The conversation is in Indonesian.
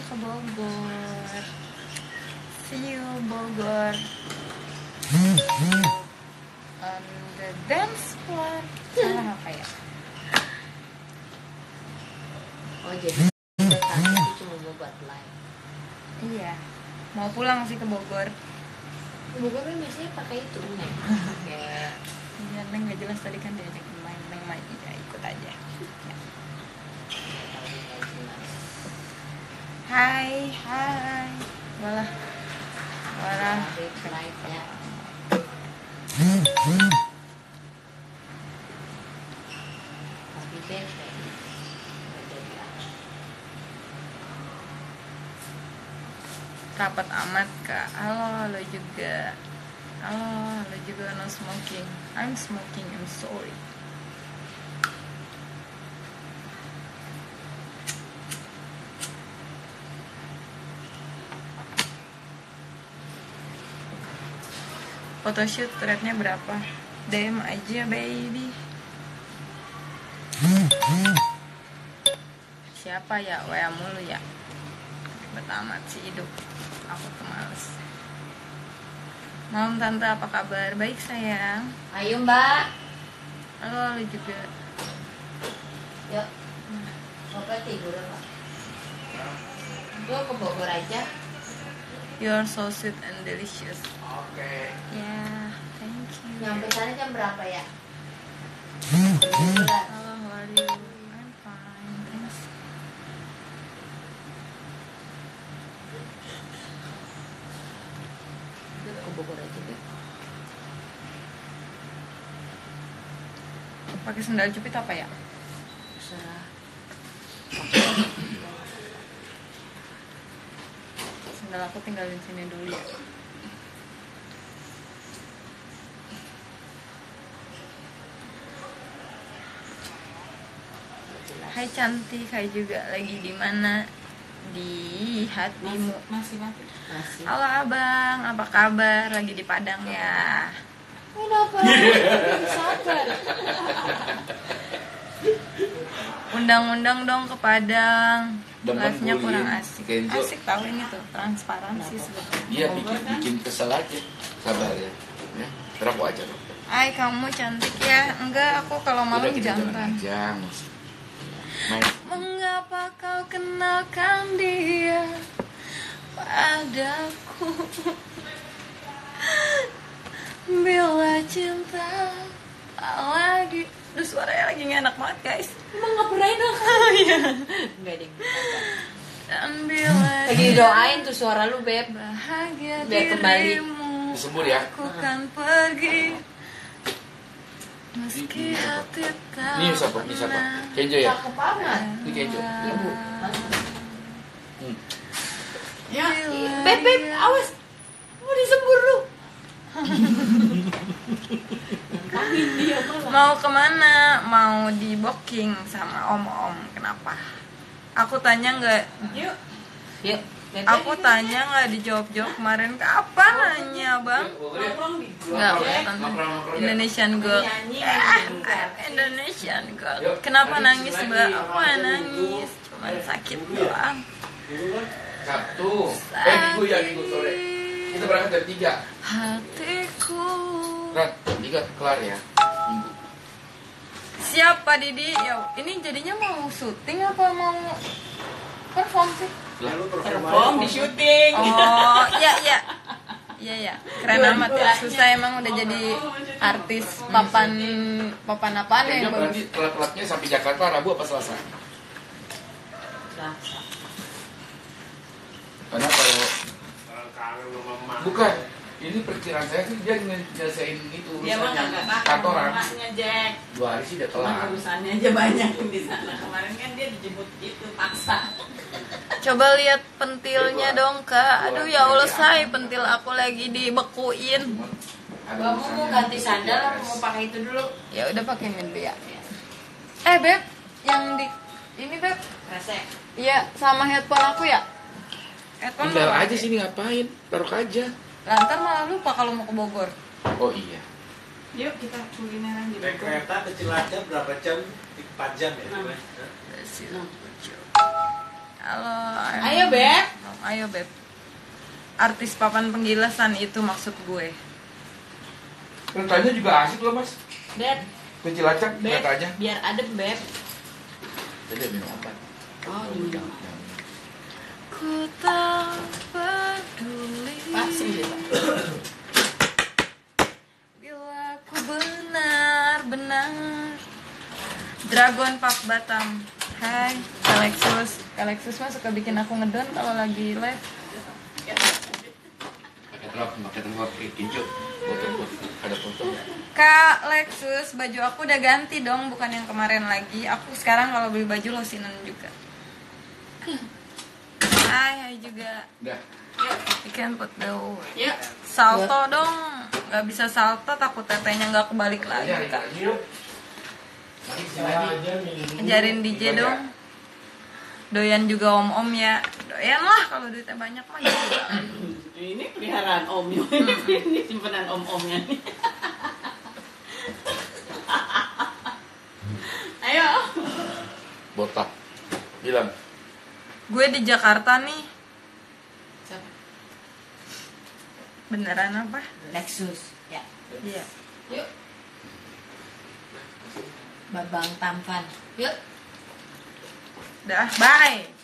ke Bogor. See you Bogor. On the dance floor. Salah apa ya? Oh jadi itu cuma mau buat live. Iya. Mau pulang sih ke Bogor. Bogor kan biasanya pakai itu nih. Pakai Iya, Neng nggak jelas tadi kan diajak main, Neng main ya ikut aja. Ya. Hai. Walah. live-nya. Tapi bete. Rapat amat kak. Halo juga. Halo juga no smoking. I'm smoking, I'm sorry. Photoshoot rate-nya berapa? DM aja baby. Siapa ya? WA mulu ya. Amat sih hidup. Aku tuh males. Malam tante, apa kabar? Baik sayang. Ayo Mbak. Halo lu juga. Yuk. Bapak tidur Pak. Gue ke Bogor aja. You're so sweet and delicious. Oke. Yeah, thank you. Nyampe sana jam berapa ya? Halo, how are you? I'm fine, thanks. Gue ke Bogor aja deh. Pakai sendal jepit apa ya? Terserah. Sendal aku tinggalin sini dulu ya. Hai cantik, hai juga. Lagi di mana? Di hatimu. Masih. Halo abang, apa kabar? Lagi di Padang ya? Kenapa? Sabar. Undang-undang dong ke Padang. Demen Live-nya kurang bullying, asik. Kenzo. Asik tahu ini tuh, transparansi sebetulnya. Iya bikin kesel aja. Sabar ya. Ya, terus aku aja. Hai, kamu cantik ya? Enggak, aku kalau malam Udah kita jalan jantan. aja. Main. Mengapa kau kenalkan dia padaku? Bila cinta tak lagi. Duh, suaranya lagi gak enak banget guys. Emang ngapurain dong? Iya. Enggak deh. Dan bila Lagi doain tuh suara lu Beb. bahagia Biar kembali. dirimu, Disebut ya. aku kan pergi meski hati tak Ini siapa? Kenzo ya? Cakep banget. Ini Kenzo. Ibu. Ya, Beb, awas. Mau disembur lu. mau kemana? Mau di booking sama om-om. Kenapa? Aku tanya nggak? Yuk. Beb. Aku tanya nggak dijawab-jawab kemarin. Kapan nanya bang? Nggak, Nongkrong. Indonesian Girl. Indonesian Girl. Kenapa nangis mbak? Aku nggak nangis, cuma sakit doang. Sabtu. Minggu ya, minggu sore. Kita berangkat jam 3. Hatiku. Rat, 3 kelar ya. Minggu. Siapa Didi? Ya, ini jadinya mau syuting apa mau perform sih? Perform di syuting. Oh, iya. Keren amat ya. Susah emang udah jadi artis papan apaan ya Kayaknya yang bagus. berarti telat-telatnya sampai Jakarta Rabu apa Selasa? Karena kalau bukan, ini perkiraan saya sih dia nyelesain itu Dia mah urusannya nggak kantoran. maknya Jack. 2 hari sih udah Cuma kelar. urusannya aja banyak di sana. Kemarin kan dia dijemput itu paksa. Coba lihat pentilnya dong kak. Aduh ya Allah say, pentil aku lagi dibekuin. Kamu mau ganti sandal apa mau pakai itu dulu? Ya udah pakai dulu ya. Beb, yang di ini beb. Resek. Iya, sama headphone aku ya. Headphone Tinggal mau aja pakai. sini ngapain? Taruh aja. Lantar malah lupa kalau mau ke Bogor. Oh iya. Yuk kita kulineran di Naik Bogor. kereta ke Cilacap berapa jam? 4 jam ya? Enam. Halo. Ayo, Beb. Ayo, Beb. Artis papan penggilasan itu maksud gue. Kertanya juga asik loh mas. Beb, Kunci lacak Beb, kertanya. biar adem, Beb. Jadi minum obat. Oh, iya. Ku tak peduli Pak, sini deh, Pak. bila ku benar-benar Dragon Park Batam. Hai, Alexus. Alexus mah suka bikin aku ngedon kalau lagi live. Pakai telur kincu. Foto, ada foto. Kak Lexus, baju aku udah ganti dong, bukan yang kemarin lagi. Aku sekarang kalau beli baju losinan juga. Hai juga. Udah. You can put the Yuk. salto dong. Gak bisa salto, takut tetenya nggak kebalik lagi kak. Ajarin DJ dong. Doyan juga om-om ya. Doyan lah kalau duitnya banyak mah gitu. Ini peliharaan omnya. Ini simpanan om-omnya nih. Ayo. Botak. Bilang. Gue di Jakarta nih. Siapa? Beneran apa? Lexus. Ya. Iya. Yuk. Babang Tampan. Yuk. Dah, bye.